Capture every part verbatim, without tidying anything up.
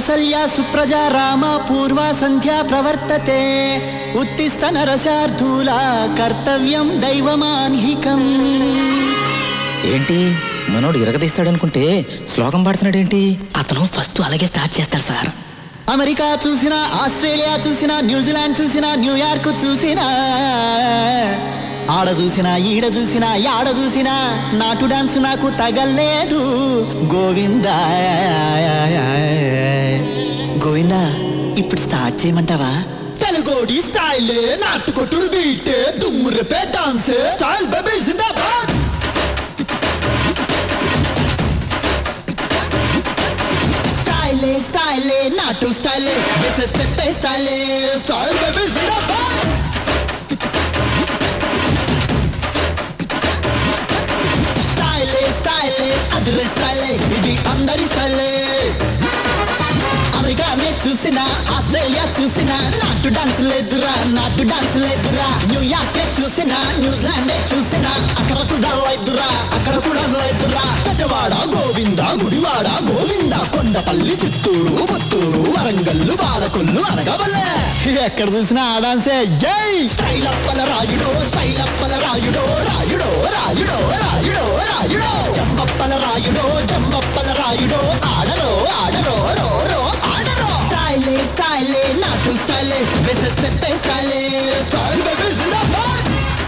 कौसल्या सुप्रजा राम पूर्वा संध्या प्रवर्तते उत्तिष्ठ नरशार्दूला कर्तव्यं दैवमान्हिकम्। ఏంటి మనోడు ఇరగదీస్తాడనుకుంటే శ్లోకం పాడుతున్నాడేంటి? అతను ఫస్ట్ అలాగే స్టార్ట్ చేస్తాడు సార్. అమెరికా చూసినా, ఆస్ట్రేలియా చూసినా, న్యూజిలాండ్ చూసినా, న్యూయార్క్ చూసినా, ఆడ చూసినా ఈడ చూసినా యాడ చూసినా నాటు డాన్స్ నాకు తగలేదు. గోవిందా గోవిందా ఇప్పుడు స్టార్ట్ చేయమంటావా? తెలుగోడి స్టైల్ నాటు కొట్టుడు బీట్ దుమ్మురపే డాన్స్ స్టైల్ బేబీ జిందాబాద్. స్టైలే స్టైలే నాటు స్టైలే వేసే స్టెప్ స్టైలే స్టైల్ బేబీ జిందాబాద్. స్టైలే స్టైలే అదిరే స్టైలే ఇది అందరి స్టైలే. అమెరికానే చూసినా, ఆస్ట్రేలియా చూసినా నాటు డాన్స్ లేదురా, నాటు డాన్స్ లేదురా. న్యూయార్క్ చూసినా, న్యూజిలాండ్ చూసినా అక్కడ కూడా లేదురా, అక్కడ కూడా లేదురా. గజవాడ గోవింద, గుడివాడ గోవింద, కొండపల్లి, చిత్తూరు, పుత్తూరు, వరంగల్లు, బాలకొల్లు, అనగవల్లే ఎక్కడ చూసినా ఆ డాన్సే. జై స్టైల్ అప్పల రాయుడో, స్టైల్ అప్పల రాయుడో, రాయుడో రాయుడో రాయుడో రాయుడో, జంబప్పల రాయుడో, జంబప్పల రాయుడో, ఆడరో ఆడరో రో రో ఆడరో. స్టైలే స్టైలే నాటు స్టైలే వేసే స్టెప్ స్టైలే స్టైల్ బేబీ జిందాబాద్.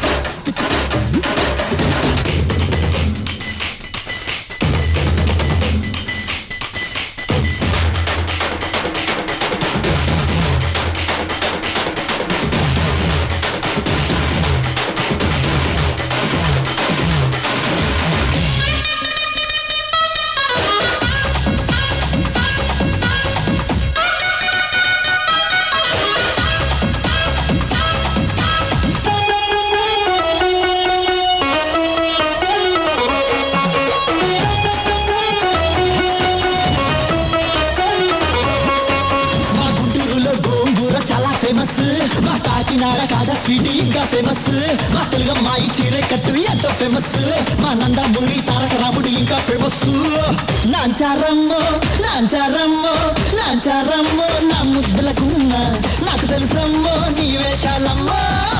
మా కాకినాడ కాజా స్వీట్ ఇంకా ఫేమస్, మా తెలుగమ్మాయి చీర కట్టు ఎంతో ఫేమస్, మా నందమూరి తారక రాముడు ఇంకా ఫేమస్. నాంచారమ్మో నాంచారమ్మో నాంచారమ్మో నా ముద్దుల గుమ్మ, నాకు తెలుసమ్మో నీ వేషాలమ్మో.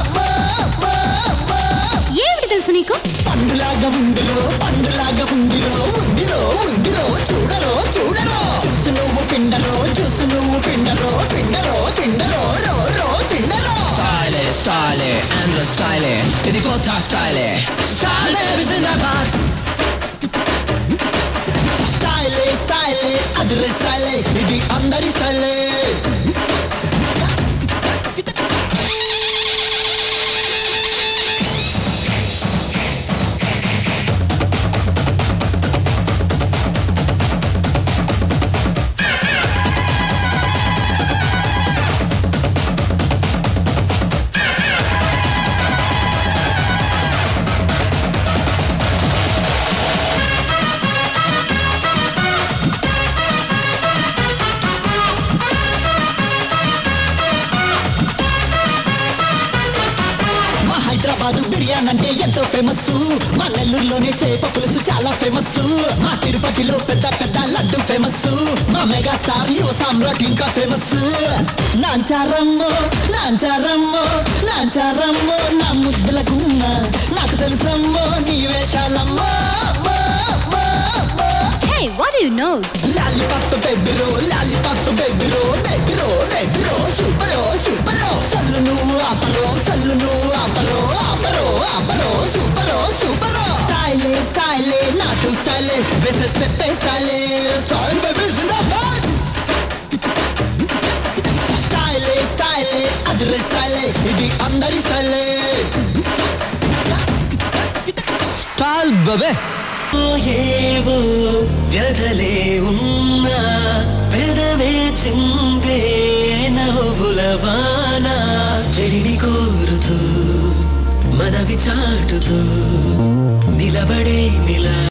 ఏమిటి తెలుసు నీకు? పండులాగా ఉందిరో, పండులాగా ఉందిరో, ఉందిరో ఉందిరో చూడరో చూడరో. చూసు నువ్వు పిండరో, చూసు నువ్వు పిండరో, పిండరో పిండరో రో రో పిండరో. స్టైలే స్టైలే ఆంధ్ర స్టైలే ఇది కొత్త స్టైలే స్టైల్ బేబీ జిందాబాద్. స్టైలే స్టైలే అదిరే స్టైలే ఇది అందరి స్టైలే. హైదరాబాద్ బిర్యానీ అంటే ఎంతో ఫేమస్, మా నెల్లూరులోనే చేప పులుసు చాలా ఫేమస్, మా తిరుపతిలో పెద్ద పెద్ద లడ్డు ఫేమస్, మా మెగా స్టార్ యువ సామ్రాట్ ఇంకా ఫేమస్. నాంచారమ్మో నాంచారమ్మో నాంచారమ్మో నా ముద్దుల గుమ్మ, నాకు తెలుసమ్మో నీ వేషాలమ్మో. Hey, what do you know? Lollipop బేబీరో, లాలిపాప్ బేబీరో, బేబీరో బేబీరో సూపరో సూపరో. సల్లు నువ్వు ఆపరో, సల్లు నువ్వు ఆపరో, ఆపరో ఆపరో సూపరో సూపరో. స్టైలే స్టైలే నాటు స్టైలే వేసే స్టెప్ స్టైలే స్టైల్ బేబీ జిందాబాద్. స్టైలే స్టైలే అదిరే స్టైలే ఇది అందరి స్టైలే. Style baby. ఏవో వ్యధలే ఉన్నా పెదవే చిందే నవ్వులవాన, చెరిని కోరుతూ మనవి చాటుతూ నిలబడే నిలా